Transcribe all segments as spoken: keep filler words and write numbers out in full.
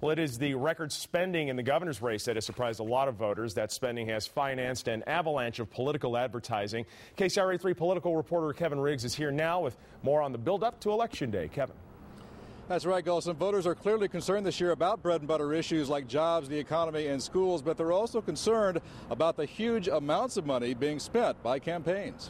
Well, it is the record spending in the governor's race that has surprised a lot of voters. That spending has financed an avalanche of political advertising. K C R A three political reporter Kevin Riggs is here now with more on the build-up to Election Day. Kevin. That's right, Golson. Voters are clearly concerned this year about bread and butter issues like jobs, the economy, and schools, but they're also concerned about the huge amounts of money being spent by campaigns.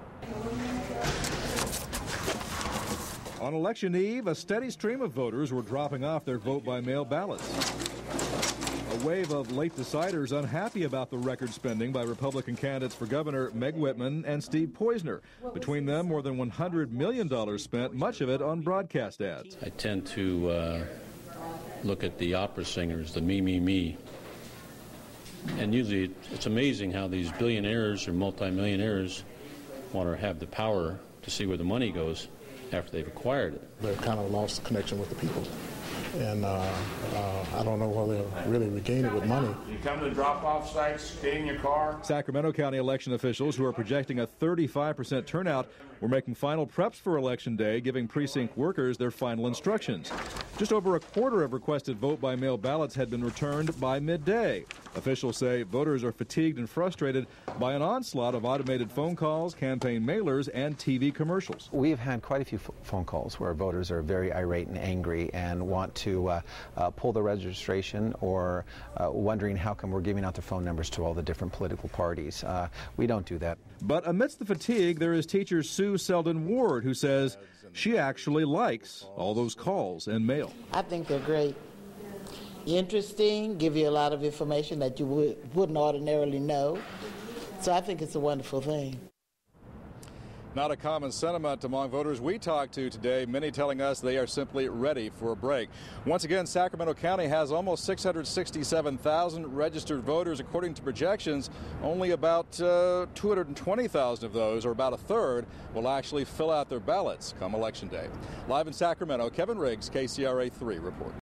On election eve, a steady stream of voters were dropping off their vote-by-mail ballots. A wave of late deciders unhappy about the record spending by Republican candidates for governor Meg Whitman and Steve Poizner. Between them, more than one hundred million dollars spent, much of it on broadcast ads. I tend to uh, look at the opera singers, the me, me, me. And usually it's amazing how these billionaires or multimillionaires want to have the power to see where the money goes after they've acquired it. They've kind of lost connection with the people. And uh, uh, I don't know whether they'll really regain it with money. You come to the drop-off sites, stay in your car. Sacramento County election officials, who are projecting a thirty-five percent turnout, were making final preps for Election Day, giving precinct workers their final instructions. Just over a quarter of requested vote-by-mail ballots had been returned by midday. Officials say voters are fatigued and frustrated by an onslaught of automated phone calls, campaign mailers, and T V commercials. We've had quite a few phone calls where voters are very irate and angry and want to uh, uh, pull the registration or uh, wondering how come we're giving out their phone numbers to all the different political parties. Uh, we don't do that. But amidst the fatigue, there is teacher Sue Selden Ward, who says she actually likes all those calls and mail. I think they're great. Interesting, give you a lot of information that you would, wouldn't ordinarily know. So I think it's a wonderful thing. Not a common sentiment among voters we talked to today, many telling us they are simply ready for a break. Once again, Sacramento County has almost six hundred sixty-seven thousand registered voters. According to projections, only about uh, two hundred twenty thousand of those, or about a third, will actually fill out their ballots come Election Day. Live in Sacramento, Kevin Riggs, K C R A three report.